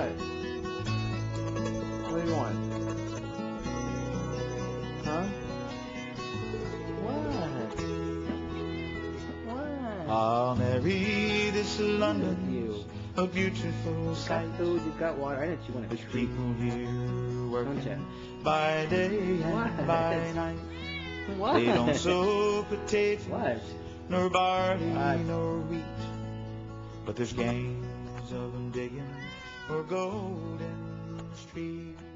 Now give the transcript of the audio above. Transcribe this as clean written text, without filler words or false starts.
What? What do you want? Huh? What? I'll marry this London, You. a beautiful sight. Got food, you got water. I know you want to With treat. people here Don't working you? by day and What? by night. What? They don't sow potatoes, What? nor barley, What? nor wheat. But there's gangs of them digging for gold in the street.